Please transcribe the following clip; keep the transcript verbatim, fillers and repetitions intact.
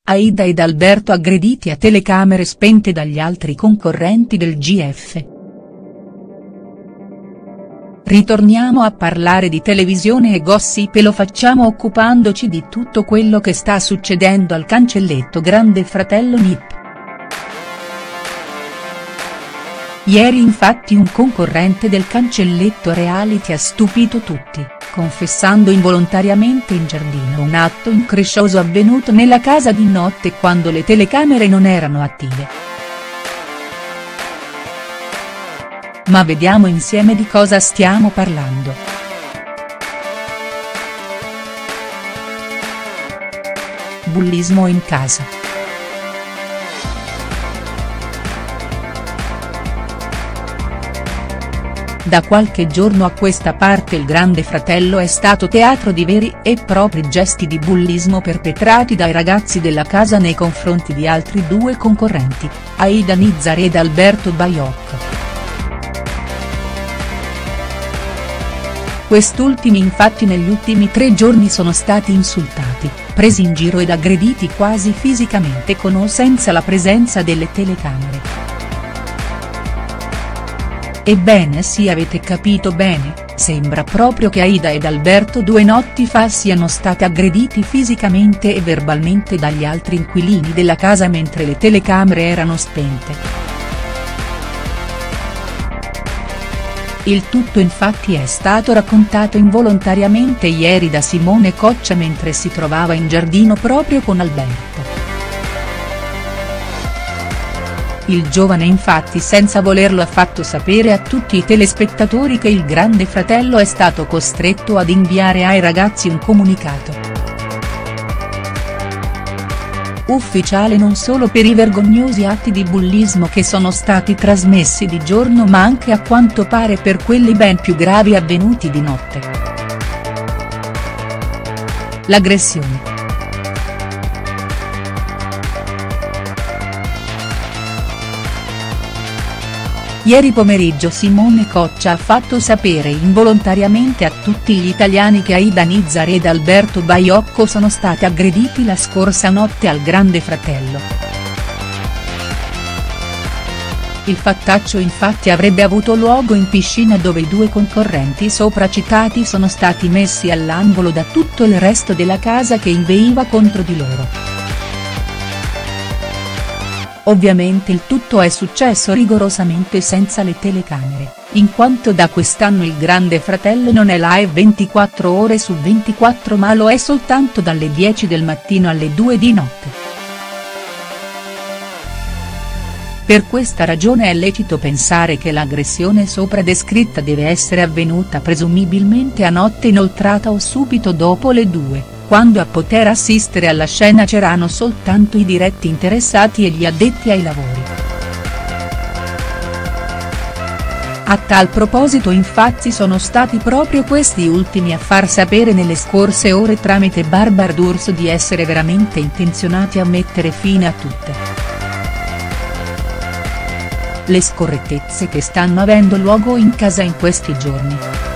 Aida ed Alberto aggrediti a telecamere spente dagli altri concorrenti del G F. Ritorniamo a parlare di televisione e gossip e lo facciamo occupandoci di tutto quello che sta succedendo al cancelletto Grande Fratello N I P. Ieri infatti un concorrente del cancelletto reality ha stupito tutti, confessando involontariamente in giardino un atto increscioso avvenuto nella casa di notte quando le telecamere non erano attive. Ma vediamo insieme di cosa stiamo parlando. Bullismo in casa. Da qualche giorno a questa parte il Grande Fratello è stato teatro di veri e propri gesti di bullismo perpetrati dai ragazzi della casa nei confronti di altri due concorrenti, Aida Nizzari ed Alberto Baiocco. Quest'ultimi infatti negli ultimi tre giorni sono stati insultati, presi in giro ed aggrediti quasi fisicamente con o senza la presenza delle telecamere. Ebbene sì, avete capito bene, sembra proprio che Aida ed Alberto due notti fa siano stati aggrediti fisicamente e verbalmente dagli altri inquilini della casa mentre le telecamere erano spente. Il tutto infatti è stato raccontato involontariamente ieri da Simone Coccia mentre si trovava in giardino proprio con Alberto. Il giovane infatti senza volerlo ha fatto sapere a tutti i telespettatori che il Grande Fratello è stato costretto ad inviare ai ragazzi un comunicato ufficiale non solo per i vergognosi atti di bullismo che sono stati trasmessi di giorno ma anche a quanto pare per quelli ben più gravi avvenuti di notte. L'aggressione. Ieri pomeriggio Simone Coccia ha fatto sapere involontariamente a tutti gli italiani che Aida Nizzari ed Alberto Baiocco sono stati aggrediti la scorsa notte al Grande Fratello. Il fattaccio infatti avrebbe avuto luogo in piscina dove i due concorrenti sopracitati sono stati messi all'angolo da tutto il resto della casa che inveiva contro di loro. Ovviamente il tutto è successo rigorosamente senza le telecamere, in quanto da quest'anno il Grande Fratello non è live ventiquattro ore su ventiquattro ma lo è soltanto dalle dieci del mattino alle due di notte. Per questa ragione è lecito pensare che l'aggressione sopra descritta deve essere avvenuta presumibilmente a notte inoltrata o subito dopo le due. Quando a poter assistere alla scena c'erano soltanto i diretti interessati e gli addetti ai lavori. A tal proposito infatti sono stati proprio questi ultimi a far sapere nelle scorse ore tramite Barbara D'Urso di essere veramente intenzionati a mettere fine a tutte le scorrettezze che stanno avendo luogo in casa in questi giorni.